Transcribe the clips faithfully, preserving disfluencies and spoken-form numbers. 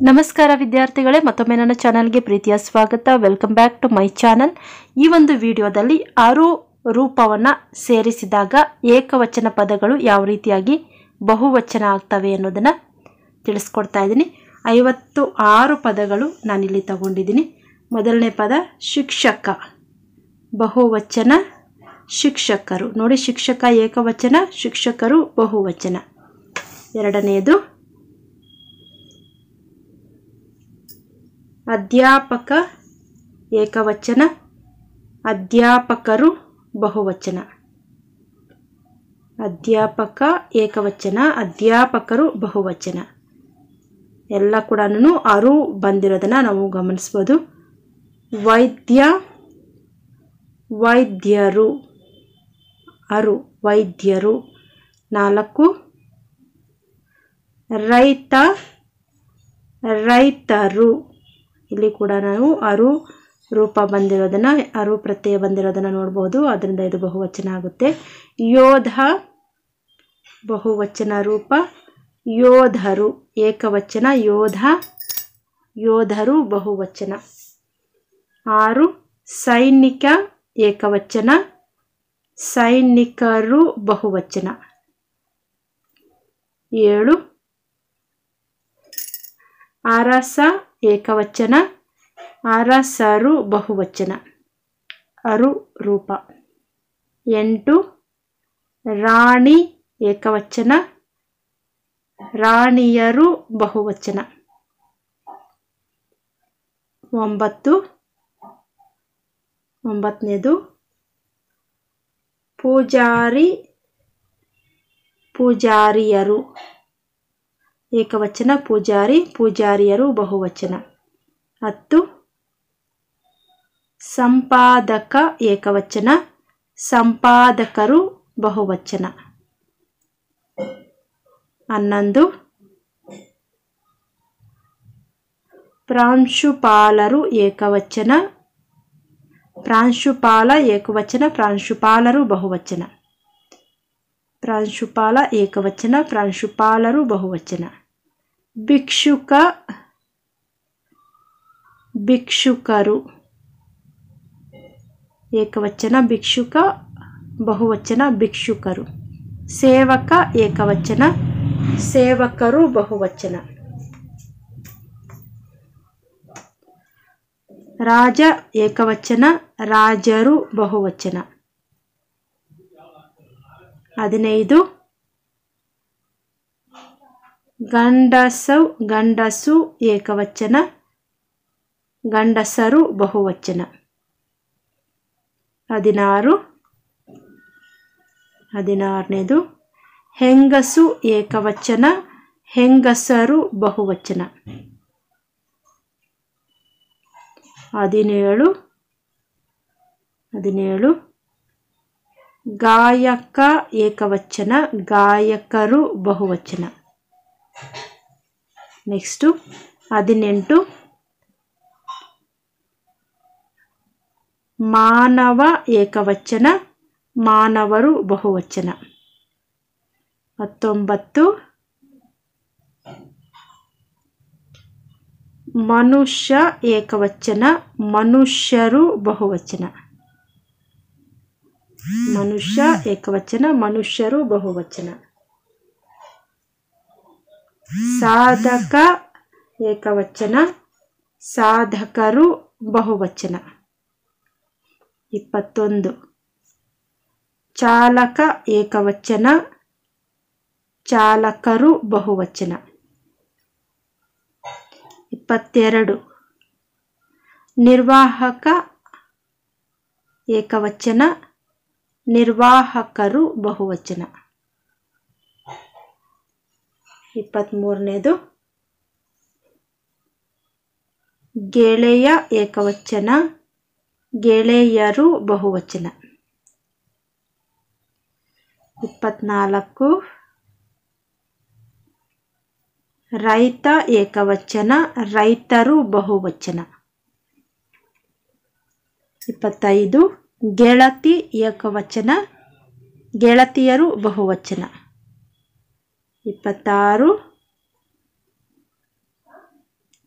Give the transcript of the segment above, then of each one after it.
ನಮಸ್ಕಾರ ವಿದ್ಯಾರ್ಥಿಗಳೇ, ಮತ್ತೊಮ್ಮೆ ನನ್ನ ಚಾನಲ್ಗೆ ಪ್ರೀತಿಯ ಸ್ವಾಗತ. Welcome back to my channel. ಈ ಒಂದು ವಿಡಿಯೋದಲ್ಲಿ ಆರು ರೂಪವನ್ನು ಸೇರಿಸಿದಾಗ ಏಕವಚನ ಪದಗಳು ಯಾವ ರೀತಿಯಾಗಿ ಬಹುವಚನ ಆಗ್ತವೆ ಅನ್ನೋದನ್ನು ತಿಳಿಸ್ಕೊಡ್ತಾ ಇದ್ದೀನಿ. ಐವತ್ತು ಆರು ಪದಗಳು ನಾನಿಲ್ಲಿ ತಗೊಂಡಿದ್ದೀನಿ. ಮೊದಲನೇ ಪದ ಶಿಕ್ಷಕ, ಬಹುವಚನ ಶಿಕ್ಷಕರು. ನೋಡಿ, ಶಿಕ್ಷಕ ಏಕವಚನ, ಶಿಕ್ಷಕರು ಬಹುವಚನ. ಎರಡನೆಯದು ಅಧ್ಯಾಪಕ, ಏಕವಚನ, ಅಧ್ಯಾಪಕರು ಬಹುವಚನ. ಅಧ್ಯಾಪಕ ಏಕವಚನ, ಅಧ್ಯಾಪಕರು ಬಹುವಚನ. ಎಲ್ಲ ಕೂಡ ಅರು ಬಂದಿರೋದನ್ನು ನಾವು ಗಮನಿಸ್ಬೋದು. ವೈದ್ಯ, ವೈದ್ಯರು, ಅರು ವೈದ್ಯರು. ನಾಲ್ಕು ರೈತ, ರೈತರು. ಇಲ್ಲಿ ಕೂಡ ನಾವು ಅರು ರೂಪ ಬಂದಿರೋದನ್ನು, ಅರು ಪ್ರತ್ಯಯ ಬಂದಿರೋದನ್ನು ನೋಡ್ಬೋದು. ಅದರಿಂದ ಇದು ಬಹುವಚನ ಆಗುತ್ತೆ. ಯೋಧ, ಬಹುವಚನ ರೂಪ. ಯೋಧರು ಏಕವಚನ, ಯೋಧ, ಯೋಧರು ಬಹುವಚನ. ಆರು ಸೈನಿಕ, ಏಕವಚನ, ಸೈನಿಕರು ಬಹುವಚನ. ಏಳು ಅರಸ, ಏಕವಚನ, ಅರಸರು ಬಹುವಚನ, ಅರು ರೂಪ. ಎಂಟು ರಾಣಿ, ಏಕವಚನ, ರಾಣಿಯರು ಬಹುವಚನ. ಒಂಬತ್ತು ಒಂಬತ್ತನೇದು ಪೂಜಾರಿ, ಪೂಜಾರಿಯರು ಏಕವಚನ, ಪೂಜಾರಿ, ಪೂಜಾರಿಯರು ಬಹುವಚನ. ಹತ್ತು ಸಂಪಾದಕ, ಏಕವಚನ, ಸಂಪಾದಕರು ಬಹುವಚನ. ಹನ್ನೊಂದು ಪ್ರಾಂಶುಪಾಲರು, ಏಕವಚನ, ಪ್ರಾಂಶುಪಾಲ ಏಕವಚನ, ಪ್ರಾಂಶುಪಾಲರು ಬಹುವಚನ. ಪ್ರಾಂಶುಪಾಲ ಏಕವಚನ, ಪ್ರಾಂಶುಪಾಲರು ಬಹುವಚನ. ಭಿಕ್ಷುಕ, ಭಿಕ್ಷುಕರು ಏಕವಚನ, ಭಿಕ್ಷುಕ ಬಹುವಚನ, ಭಿಕ್ಷುಕರು. ಸೇವಕ ಏಕವಚನ, ಸೇವಕರು ಬಹುವಚನ. ರಾಜ ಏಕವಚನ, ರಾಜರು ಬಹುವಚನ. ಹದಿನೈದು ಗಂಡಸು, ಗಂಡಸು ಏಕವಚನ, ಗಂಡಸರು ಬಹುವಚನ. ಹದಿನಾರು ಹದಿನಾರನೇದು ಹೆಂಗಸು ಏಕವಚನ, ಹೆಂಗಸರು ಬಹುವಚನ. ಹದಿನೇಳು ಹದಿನೇಳು ಗಾಯಕ ಏಕವಚನ, ಗಾಯಕರು ಬಹುವಚನ. ನೆಕ್ಸ್ಟು ಹದಿನೆಂಟು ಮಾನವ ಏಕವಚನ, ಮಾನವರು ಬಹುವಚನ. ಹತ್ತೊಂಬತ್ತು ಮನುಷ್ಯ ಏಕವಚನ, ಮನುಷ್ಯರು ಬಹುವಚನ. ಮನುಷ್ಯ ಏಕವಚನ, ಮನುಷ್ಯರು ಬಹುವಚನ. ಸಾಧಕ ಏಕವಚನ, ಸಾಧಕರು ಬಹುವಚನ. ಇಪ್ಪತ್ತೊಂದು ಚಾಲಕ ಏಕವಚನ, ಚಾಲಕರು ಬಹುವಚನ. ಇಪ್ಪತ್ತೆರಡು ನಿರ್ವಾಹಕ ಏಕವಚನ, ನಿರ್ವಾಹಕರು ಬಹುವಚನ. ಇಪ್ಪತ್ತ್ಮೂರನೇದು ಗೆಳೆಯ ಏಕವಚನ, ಗೆಳೆಯರು ಬಹುವಚನ. ಇಪ್ಪತ್ನಾಲ್ಕು ರೈತ ಏಕವಚನ, ರೈತರು ಬಹುವಚನ. ಇಪ್ಪತ್ತೈದು ಗೆಳತಿ ಏಕವಚನ, ಗೆಳತಿಯರು ಬಹುವಚನ. ಇಪ್ಪತ್ತಾರು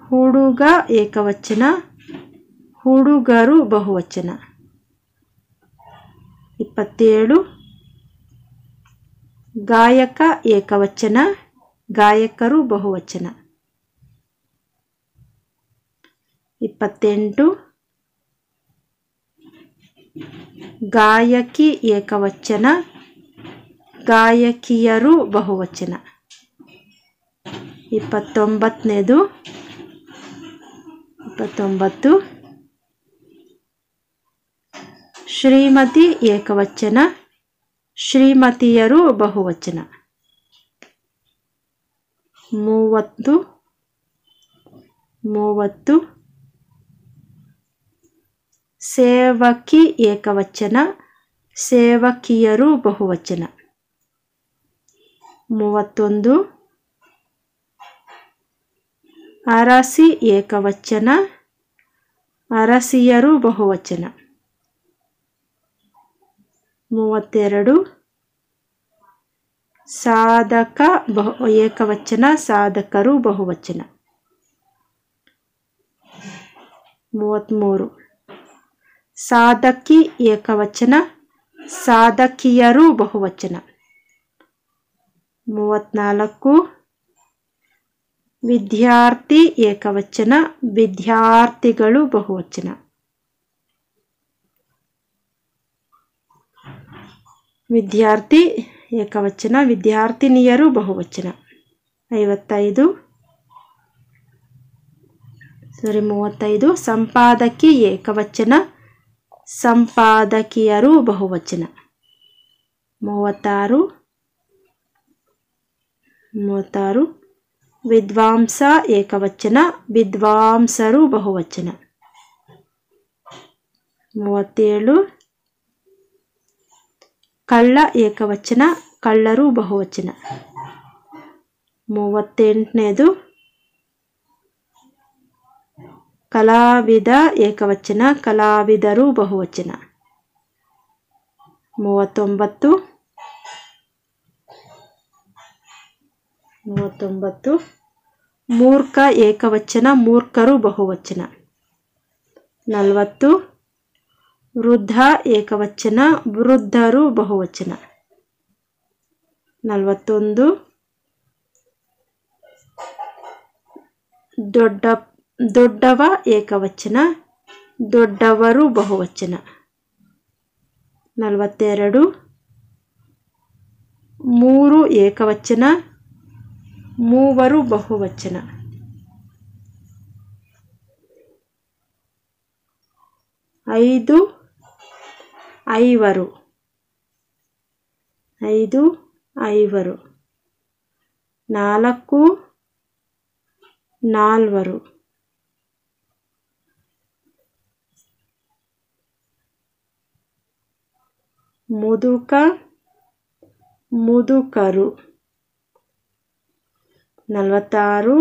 ಹುಡುಗ ಏಕವಚನ, ಹುಡುಗರು ಬಹುವಚನ. ಇಪ್ಪತ್ತೇಳು ಗಾಯಕ ಏಕವಚನ, ಗಾಯಕರು ಬಹುವಚನ. ಇಪ್ಪತ್ತೆಂಟು ಗಾಯಕಿ ಏಕವಚನ, ಗಾಯಕಿಯರು ಬಹುವಚನ. ಇಪ್ಪತ್ತೊಂಬತ್ತನೇದು ಇಪ್ಪತ್ತೊಂಬತ್ತು ಶ್ರೀಮತಿ ಏಕವಚನ, ಶ್ರೀಮತಿಯರು ಬಹುವಚನ. ಮೂವತ್ತು ಮೂವತ್ತು ಸೇವಕಿ ಏಕವಚನ, ಸೇವಕಿಯರು ಬಹುವಚನ. ಮೂವತ್ತೊಂದು ಅರಸಿ ಏಕವಚನ, ಅರಸಿಯರು ಬಹುವಚನ. ಮೂವತ್ತೆರಡು ಸಾಧಕ ಬಹು ಏಕವಚನ, ಸಾಧಕರು ಬಹುವಚನ. ಮೂವತ್ತ್ಮೂರು ಸಾಧಕಿ ಏಕವಚನ, ಸಾಧಕಿಯರು ಬಹುವಚನ. ಮೂವತ್ತ್ನಾಲ್ಕು ವಿದ್ಯಾರ್ಥಿ ಏಕವಚನ, ವಿದ್ಯಾರ್ಥಿಗಳು ಬಹುವಚನ. ವಿದ್ಯಾರ್ಥಿ ಏಕವಚನ, ವಿದ್ಯಾರ್ಥಿನಿಯರು ಬಹುವಚನ. ಐವತ್ತೈದು ಸರಿ ಮೂವತ್ತೈದು ಸಂಪಾದಕಿ ಏಕವಚನ, ಸಂಪಾದಕಿಯರು ಬಹುವಚನ. ಮೂವತ್ತಾರು ಮೂವತ್ತಾರು ವಿದ್ವಾಂಸ ಏಕವಚನ, ವಿದ್ವಾಂಸರು ಬಹುವಚನ. ಮೂವತ್ತೇಳು ಕಳ್ಳ ಏಕವಚನ, ಕಳ್ಳರು ಬಹುವಚನ. ಮೂವತ್ತೆಂಟನೇದು ಕಲಾವಿದ ಏಕವಚನ, ಕಲಾವಿದರು ಬಹುವಚನ. ಮೂವತ್ತೊಂಬತ್ತು ಮೂವತ್ತೊಂಬತ್ತು ಮೂರ್ಖ ಏಕವಚನ, ಮೂರ್ಖರು ಬಹುವಚನ. ನಲವತ್ತು ವೃದ್ಧ ಏಕವಚನ, ವೃದ್ಧರು ಬಹುವಚನ. ನಲವತ್ತೊಂದು ದೊಡ್ಡ ದೊಡ್ಡವ ಏಕವಚನ, ದೊಡ್ಡವರು ಬಹುವಚನ. ನಲವತ್ತೆರಡು ಮೂರು ಏಕವಚನ, ಮೂವರು ಬಹುವಚನ. ಐದು ಐವರು, ಐದು ಐವರು. ನಾಲ್ಕು ನಾಲ್ವರು. ಮುದುಕ ಮುದುಕರು. ನಲವತ್ತಾರು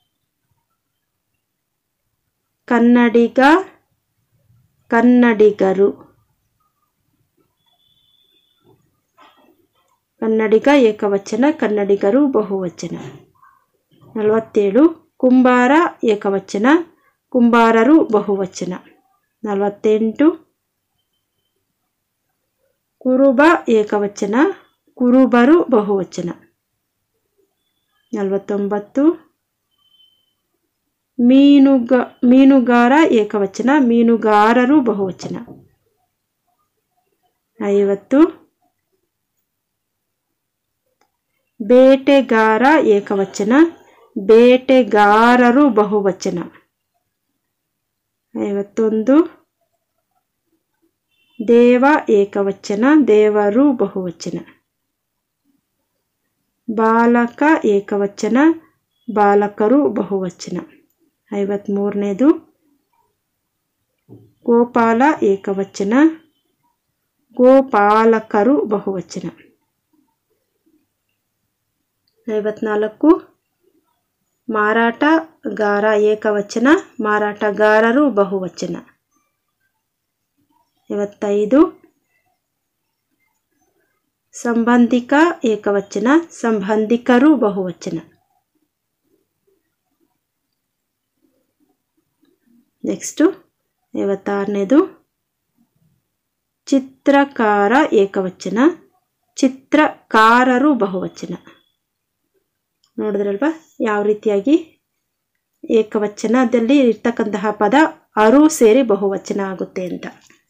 ಕನ್ನಡಿಗ ಕನ್ನಡಿಗರು. ಕನ್ನಡಿಗ ಏಕವಚನ, ಕನ್ನಡಿಗರು ಬಹುವಚನ. ನಲವತ್ತೇಳು ಕುಂಬಾರ ಏಕವಚನ, ಕುಂಬಾರರು ಬಹುವಚನ. ನಲವತ್ತೆಂಟು ಕುರುಬ ಏಕವಚನ, ಕುರುಬರು ಬಹುವಚನ. ನಲವತ್ತೊಂಬತ್ತು ಮೀನುಗ ಮೀನುಗಾರ ಏಕವಚನ, ಮೀನುಗಾರರು ಬಹುವಚನ. ಐವತ್ತು ಬೇಟೆಗಾರ ಏಕವಚನ, ಬೇಟೆಗಾರರು ಬಹುವಚನ. ಐವತ್ತೊಂದು ದೇವ ಏಕವಚನ, ದೇವರು ಬಹುವಚನ. ಬಾಲಕ ಏಕವಚನ, ಬಾಲಕರು ಬಹುವಚನ. ಐವತ್ತ್ಮೂರನೇದು ಗೋಪಾಲ ಏಕವಚನ, ಗೋಪಾಲಕರು ಬಹುವಚನ. ಐವತ್ನಾಲ್ಕು ಮಾರಾಟಗಾರ ಏಕವಚನ, ಮಾರಾಟಗಾರರು ಬಹುವಚನ. ಐವತ್ತೈದು ಸಂಬಂಧಿಕ ಏಕವಚನ, ಸಂಬಂಧಿಕರು ಬಹುವಚನ. ನೆಕ್ಸ್ಟು ಐವತ್ತಾರನೇದು ಚಿತ್ರಕಾರ ಏಕವಚನ, ಚಿತ್ರಕಾರರು ಬಹುವಚನ. ನೋಡಿದ್ರಲ್ವ ಯಾವ ರೀತಿಯಾಗಿ ಏಕವಚನದಲ್ಲಿ ಇರ್ತಕ್ಕಂತಹ ಪದ ಅರು ಸೇರಿ ಬಹುವಚನ ಆಗುತ್ತೆ ಅಂತ.